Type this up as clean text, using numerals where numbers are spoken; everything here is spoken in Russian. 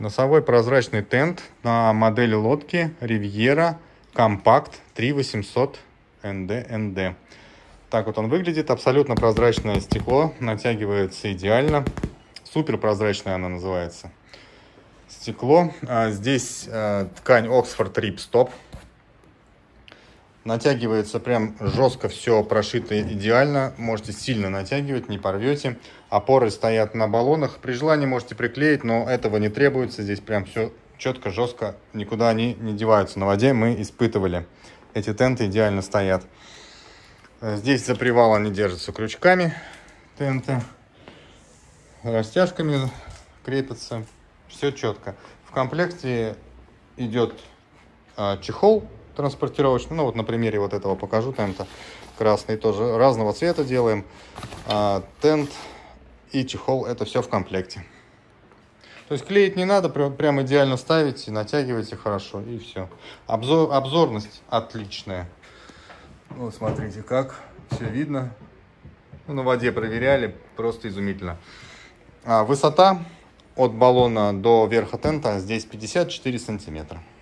Носовой прозрачный тент на модели лодки Riviera Compact 3800 ND. Так вот он выглядит. Абсолютно прозрачное стекло. Натягивается идеально. Супер прозрачное оно называется. Стекло. Здесь ткань Oxford Ripstop. Натягивается прям жестко, все прошито идеально. Можете сильно натягивать, не порвете. Опоры стоят на баллонах. При желании можете приклеить, но этого не требуется. Здесь прям все четко, жестко, никуда они не деваются. На воде мы испытывали. Эти тенты идеально стоят. Здесь за привал они держатся крючками. Тенты. Растяжками крепятся. Все четко. В комплекте идет чехол транспортировочный. Ну вот на примере вот этого покажу тента. Красный тоже разного цвета делаем. Тент и чехол, это все в комплекте. То есть клеить не надо, прям идеально ставите, натягиваете хорошо и все. Обзорность отличная. Вот смотрите, как все видно. На воде проверяли, просто изумительно. Высота от баллона до верха тента здесь 54 сантиметра.